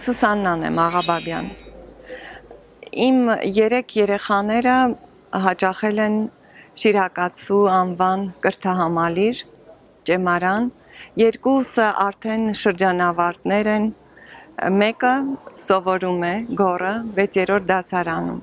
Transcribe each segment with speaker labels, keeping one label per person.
Speaker 1: Սուսաննան եմ Աղաբաբյան։ Իմ 3 երեխաները հաճախել են Շիրակացու անվան կրթահամալիր, ճեմարան, 2-ը արդեն շրջանավարտներ են, մեկը սովորում է գոռը 6-րդ դասարանում։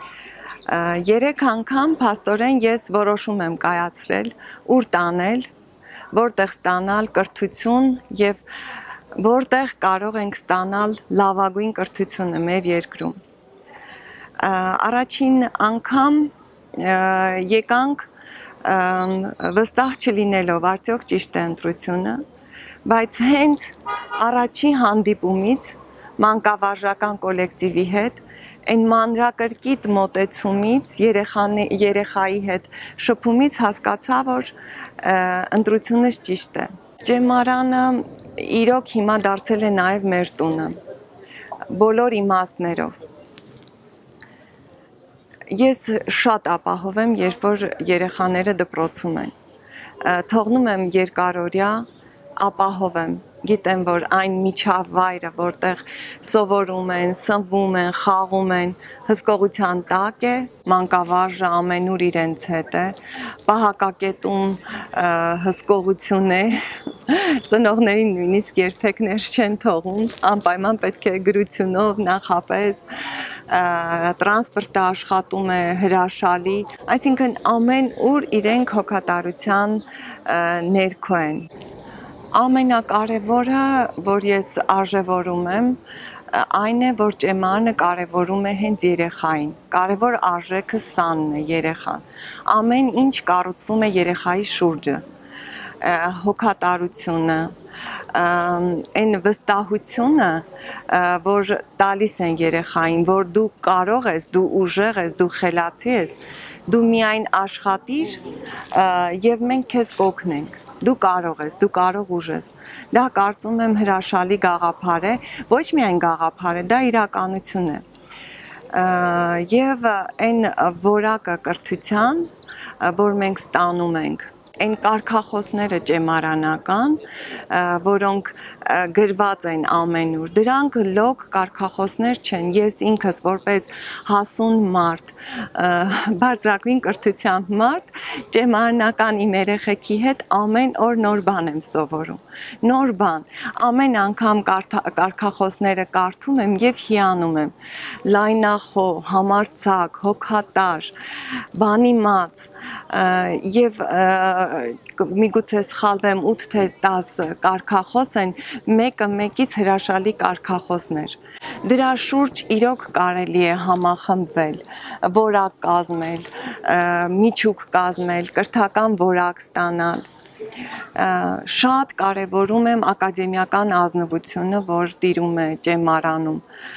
Speaker 1: 3 անգամ փաստորեն ես որոշում եմ կայացրել, ուր տանել, որտեղ ստանալ կրթություն եւ որտեղ կարող ենք ստանալ լավագույն կրթությունը մեր երկրում։ Առաջին անգամ եկանք վստահ չլինելով արդյոք ճիշտ է ընտրությունը, բայց հենց առաջի հանդիպումից մանկավարժական կոլեկտիվի հետ այն մանրակրկիտ մոտեցումից երեխայի հետ շփումից հասկացա, որ ընտրությունս ճիշտ է։ Ճեմարանը իրոք հիմա դարձել է նաև մեր տունը, բոլոր իմաստներով։ Ես շատ ապահով եմ, երբ որ երեխաները դպրոցում են, թողնում եմ երկարօրյա, ապահով եմ, գիտեմ, որ այն միջավայրը, որտեղ սովորում են, սնվում են, խաղում են, հսկողության տակ է, մանկավարժը ամենուր իրենց հետ է, պահակակետում հսկողություն է, ծնողներին նույնիսկ երբեք ներս չեն թողում, անպայման պետք է գրությունով նախապես, տրանսպորտը աշխատում է հրաշալի, այսինքն ամեն ուր իրենք հոգատարության ներքո են։ Ամենակարևորը, որ ես արժևորում եմ, այն է, որ ճեմարանը կարևորում է հենց երեխային, կարևոր արժեքը սանն է երեխան, ամեն ինչ կառուցվում է երեխայի շուրջը, հոգատարությունը, այն վստահությունը, որ տալիս են երեխային, որ դու կարող ես, դու ուժեղ ես, դու խելացի ես, դու միայն աշխատիր և մենք քեզ կօգնենք, դու կարող ես, դու կարող ուժ ես, դա կարծում եմ հրաշալի գաղափար է, ոչ միայն գաղափար է, դա իրականություն է, և այն որակը կրթության, որ մենք ստանում ենք, այն կարգախոսները ճեմարանական, որոնք գրված են ամենուր, դրանք լոկ կարգախոսներ չեն, ես ինքս որպես հասուն մարդ, բարձրագույն կրթությամբ մարդ, ճեմարանական իմ երեխեքի հետ ամեն օր նոր բան եմ սովորում, նոր բան, ամեն անգամ կարգախոսները կարդում եմ և հիանում եմ, լայնախոհ, համարձակ, հոգատար, բանիմաց և միգուցե սխալվեմ 8 թե 10 կարգախոս են, մեկը մեկից հրաշալի կարգախոսներ։ Դրա շուրջ իրոք կարելի է համախմբվել, որակ կազմել, միջուկ կազմել, կրթական որակ ստանալ։ Շատ կարևորում եմ ակադեմիական ազնվությունը, որ տիրում է ճեմարանում,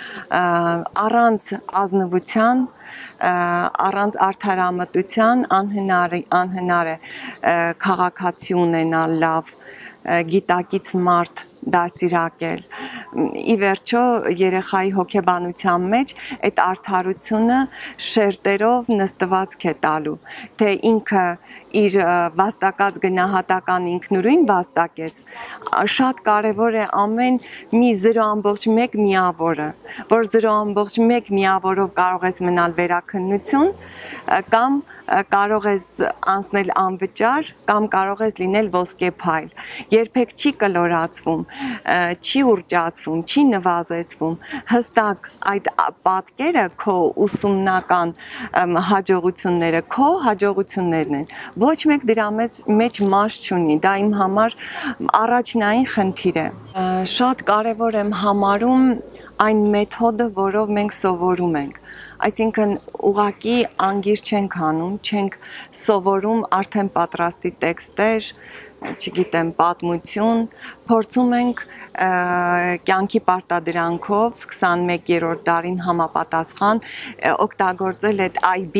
Speaker 1: առանց ազնվության, առանց արդարամտության անհնար է քաղաքացի ունենալ լավ, գիտակից մարդ դաստիարակել, ի վերջո երեխայի հոգեբանության մեջ այդ արդարությունը շերտերով նստվածք է տալու, թե ինքը իր վաստակած գնահատական ինքնուրույն վաստակեց, շատ կարևոր է ամեն մի 0.1 միավորը, որ 0.1 միավորով կարող ես մնալ վերաքննություն, կամ կարող ես անցնել անվճար, կամ կարող ես լինել ոսկեփայլ, երբեք չի կլորացվում, չի ուռճացվում, չի նվազեցվում, հստակ այդ պատկերը քո ուսումնական հաջողությունները, քո հաջողություններն են, ոչ մեկ դրա մեջ մաս չունի, դա իմ համար առաջնային խնդիր է, շատ կարևոր եմ համարում այն մեթոդը, որով մենք սովորում ենք, այսինքն ուղղակի անգիր չենք անում, չենք սովորում արդեն պատրաստի տեքստեր, չգիտեմ, պատմություն, փորձում ենք կյանքի պարտադրանքով 21-րդ դարին համապատասխան օգտագործել այդ IB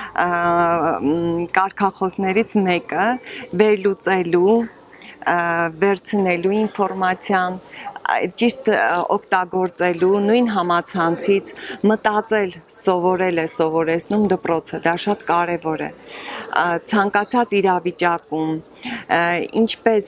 Speaker 1: կարգախոսներից մեկը, վերլուծելու, վերցնելու ինֆորմացիան, ճիշտ օգտագործելու նույն համացանցից մտածել սովորել է սովորեցնում դպրոցը, դա շատ կարևոր է, ցանկացած իրավիճակում, ինչպես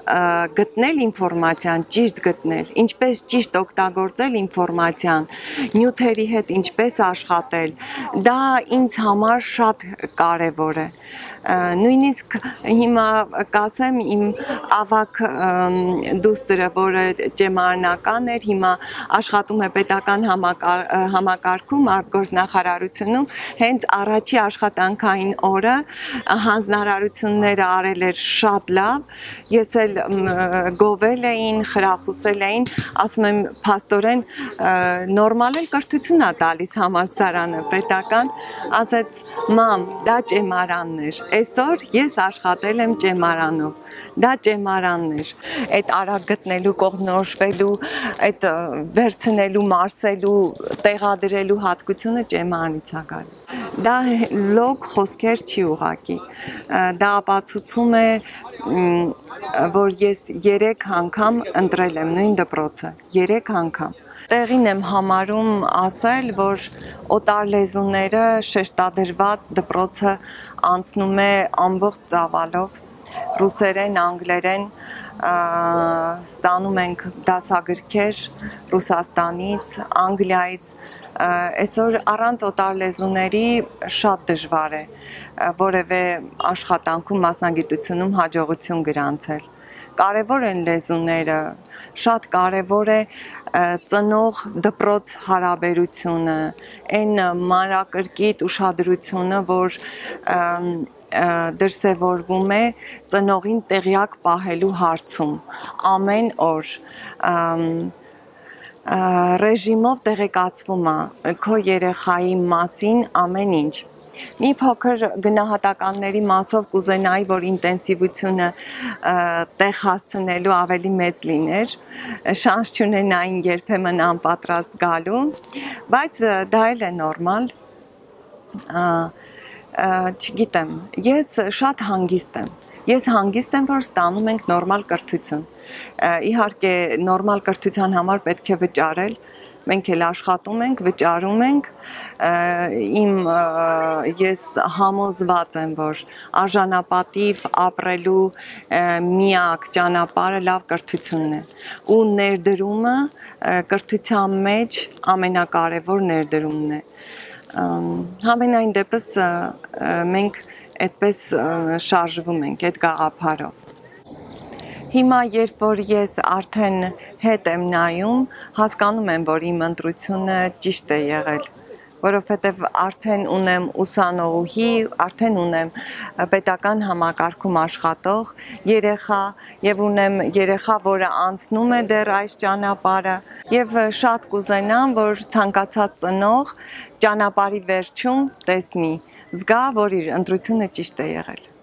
Speaker 1: գտնել ինֆորմացիան, ճիշտ գտնել, ինչպես ճիշտ օգտագործել ինֆորմացիան, նյութերի հետ ինչպես աշխատել, դա ինձ համար շատ կարևոր է։ Նույնիսկ հիմա կասեմ իմ ավակ դուստրը, որը ճեմարանական էր, հիմա աշխատում է պետական համակարգում, արտգործնախարարությունում, հենց առաջի աշխատանքային օրը հանձնարարությունները արել էր շատ լավ, ես էլ գովել էին, խրախուսել էին, ասում եմ փաստորեն նորմալ էլ կրթություն է տալիս համալսարանը պետական, ասեց մամ, դա ճեմարանն էր, այսօր ես աշխատել եմ ճեմարանով, դա ճեմարանն էր, այդ արագ գտնելու, կողմնորոշվելու, այդ վերցնելու, մարսելու, տեղադրելու հատկությունը ճեմարանից է գալիս։ Դա լոկ խոսքեր չի ուղղակի, դա ապացուցում է, որ ես 3 անգամ ընտրել եմ նույն դպրոցը, 3 անգամ։ Տեղին եմ համարում ասել, որ օտար լեզուները շեշտադրված դպրոցը անցնում է ամբողջ ծավալով, ռուսերեն, անգլերեն, ստանում ենք դասագրքեր Ռուսաստանից, Անգլիայից, այսօր առանց օտար լեզուների շատ դժվար է որևէ աշխատանքում, մասնագիտությունում հաջողություն գրանցել։ Կարևոր են լեզուները, շատ կարևոր է ծնող դպրոց հարաբերությունը, այն մանրակրկիտ ուշադրությունը, որ դրսևորվում է ծնողին տեղյակ պահելու հարցում, ամեն օր ռեժիմով տեղեկացվում է քո երեխայի մասին ամեն ինչ։ Մի փոքր գնահատականների մասով կուզենայի, որ ինտենսիվությունը տեղ հասցնելու ավելի մեծ լիներ, շանս չունենային երբեմն անպատրաստ գալու, բայց դա էլ է նորմալ, չգիտեմ, ես շատ հանգիստ եմ, որ ստանում ենք նորմալ կրթություն, իհարկե նորմալ կրթության համար պետք է վճարել, մենք էլ աշխատում ենք, վճարում ենք, ես համոզված եմ, որ արժանապատիվ ապրելու միակ ճանապարհը լավ կրթությունն է, ու ներդրումը կրթության մեջ ամենակարևոր ներդրումն է, համենայն դեպս մենք այդպես շարժվում ենք այդ գաղափարով։ Հիմա, երբ որ ես արդեն հետ եմ նայում, հասկանում եմ, որ իմ ընտրությունը ճիշտ է եղել, որովհետև արդեն ունեմ ուսանողուհի, արդեն ունեմ պետական համակարգում աշխատող երեխա և ունեմ երեխա, որը անցնում է դեռ այս ճանապարհը և շատ կուզենամ, որ ցանկացած ծնող ճանապարհի վերջում տեսնի, զգա, որ իր ընտրությունը ճիշտ է եղել։